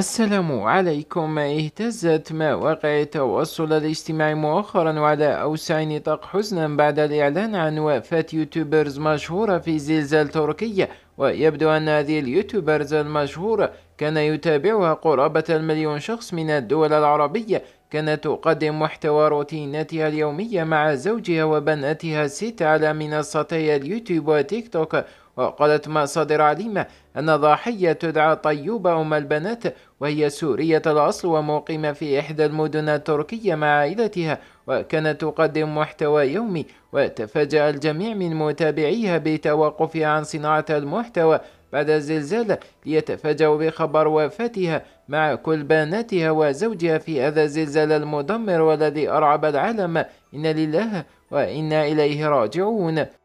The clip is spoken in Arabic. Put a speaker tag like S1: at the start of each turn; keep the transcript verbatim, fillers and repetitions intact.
S1: السلام عليكم. اهتزت مواقع التواصل الاجتماعي مؤخرا وعلى أوسع نطاق حزنا بعد الإعلان عن وفاة يوتيوبرز مشهورة في زلزال تركيا. ويبدو أن هذه اليوتيوبرز المشهورة كان يتابعها قرابة المليون شخص من الدول العربية. كانت تقدم محتوى روتينتها اليومية مع زوجها وبناتها الست على منصتي اليوتيوب وتيك توك. وقالت مصادر عليمة أن ضحية تدعى طيوبة أم البنات، وهي سورية الأصل ومقيمة في إحدى المدن التركية مع عائلتها، وكانت تقدم محتوى يومي. وتفاجأ الجميع من متابعيها بتوقفها عن صناعة المحتوى بعد الزلزال ليتفاجأوا بخبر وفاتها مع كل بناتها وزوجها في هذا الزلزال المدمر والذي أرعب العالم. إن لله وإنا إليه راجعون.